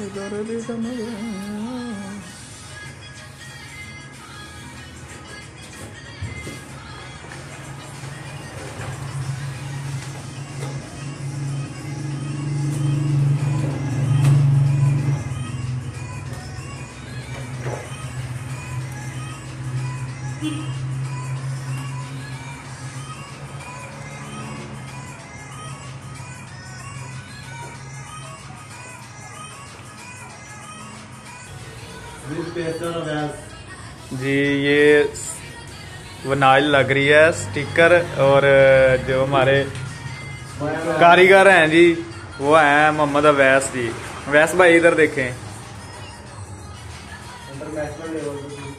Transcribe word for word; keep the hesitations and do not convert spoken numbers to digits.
जी ये वनाइल लग रही है स्टिकर, और जो हमारे कारीगर हैं जी वो हैं मोहम्मद अवैस जी। अवैस भाई इधर देखें। International level